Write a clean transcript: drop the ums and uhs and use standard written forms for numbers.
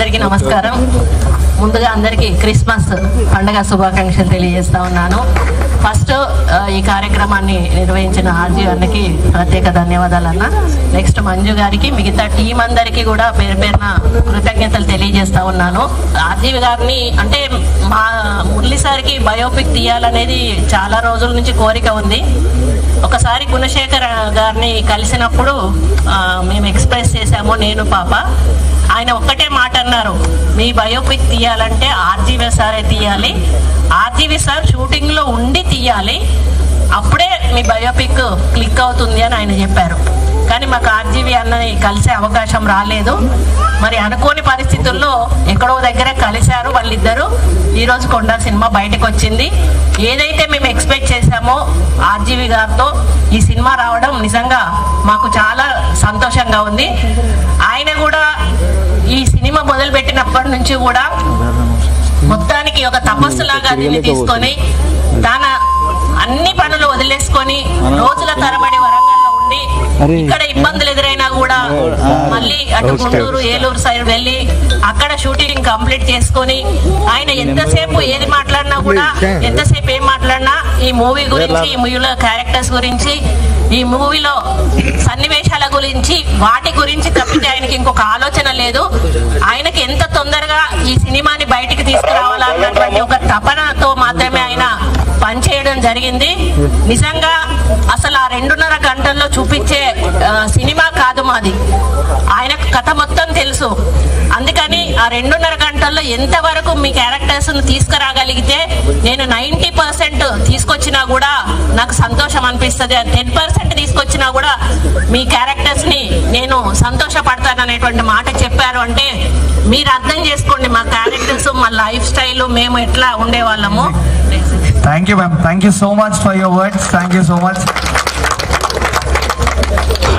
అందరికీ నమస్కారం. ముందుగా అందరికీ క్రిస్మస్ పండుగ శుభాకాంక్షలు తెలియజేస్తా ఉన్నాను. ఫస్ట్ ఈ కార్యక్రమాన్ని నిర్వహించిన ఆర్జీ గారికి ప్రత్యేక ధన్యవాదాలు అన్న. నెక్స్ట్ మంజు గారికి, మిగతా టీం అందరికీ కూడా పేరు పేరున కృతజ్ఞతలు తెలియజేస్తా ఉన్నాను. ఆర్జీ గారిని అంటే మా మురళి సార్కి బయోపిక్ తీయాలనేది చాలా రోజుల నుంచి కోరిక ఉంది. ఒకసారి గుణశేఖర్ గారిని కలిసినప్పుడు మేము ఎక్స్ప్రెస్ చేశాము, నేను పాప. ఆయన ఒక్కటే మాట అన్నారు, మీ బయోపిక్ తీయాలంటే ఆర్జీవి సారే తీయాలి, ఆర్జీవి సార్ షూటింగ్లో ఉండి తీయాలి, అప్పుడే మీ బయోపిక్ క్లిక్ అవుతుంది అని ఆయన చెప్పారు. కానీ మాకు ఆర్జీవి అన్నని కలిసే అవకాశం రాలేదు. మరి అనుకోని పరిస్థితుల్లో ఎక్కడో దగ్గర కలిశారు వాళ్ళిద్దరూ. ఈరోజు కొండ సినిమా బయటకు వచ్చింది. ఏదైతే మేము ఎక్స్పెక్ట్ చేశామో ఆర్జీవి గారితో ఈ సినిమా రావడం నిజంగా మాకు చాలా సంతోషంగా ఉంది. ఆయన కూడా ఈ సినిమా మొదలుపెట్టినప్పటి నుంచి కూడా మొత్తానికి ఒక తపస్సులాగా దీన్ని తీసుకొని తన అన్ని పనులు వదిలేసుకొని రోజుల తరబడి వరంగల్లో ఉండి ఇక్కడ ఇబ్బందులు ఎదురైనా కూడా మళ్ళీ అటు గుంటూరు ఏలూరు సైడ్ వెళ్ళి అక్కడ షూటింగ్ కంప్లీట్ చేసుకొని ఆయన ఎంతసేపు ఏది మాట్లాడినా కూడా ఎంతసేపు ఏం మాట్లాడినా ఈ మూవీ గురించి, ఈ మూవీలో క్యారెక్టర్స్ గురించి, ఈ మూవీలో సన్నివేశాల గురించి, వాటి గురించి తప్పితే ఆయనకి ఇంకొక ఆలోచన లేదు. ఆయనకి ఎంత తొందరగా ఈ సినిమాని బయటికి తీసుకురావాలన్నటువంటి ఒక తపనతో మాత్రమే ఆయన పనిచేయడం జరిగింది. నిజంగా అసలు ఆ 2.5 గంటల్లో చూపించే సినిమా కాదు మాది. ఆయనకు కథ మొత్తం తెలుసు. అందుకని ఆ 2.5 గంటల్లో ఎంతవరకు మీ క్యారెక్టర్స్ తీసుకురాగలిగితే నేను 90% తీసుకొచ్చినా కూడా నాకు సంతోషం అనిపిస్తుంది. 10% తీసుకొచ్చినా కూడా మీ క్యారెక్టర్స్ ని నేను సంతోషపడతాననేటువంటి మాట చెప్పారు. అంటే మీరు అర్థం చేసుకోండి మా క్యారెక్టర్స్, మా లైఫ్ స్టైల్, మేము ఎట్లా ఉండేవాళ్ళము. Thank you, ma'am. Thank you so much for your words. Thank you so much.